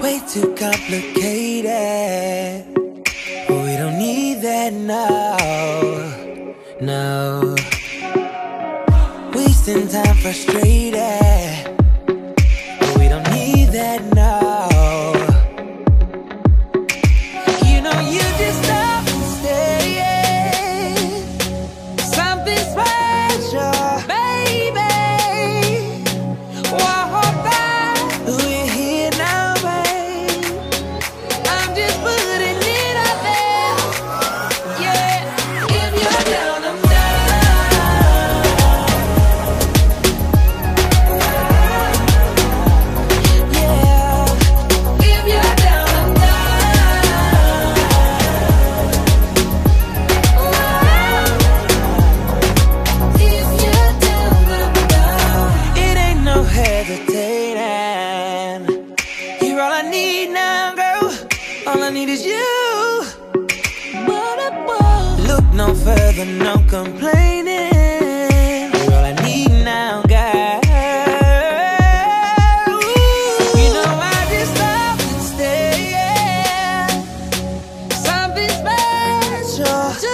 way too complicated. We don't need that now, no. Wasting time frustrated. We don't need that now. You know you just stop and stay. Something special, baby. Whoa, we're here now, babe. I'm just putting it out there. Yeah, if you're down, I'm down. Yeah, if you're down, I'm down. If you're down, I'm down. It ain't no hesitating. You're all I need now, girl. All I need is you. Look no further, no complaining. You're all I need now, girl. You know I just stop and stay. Something special.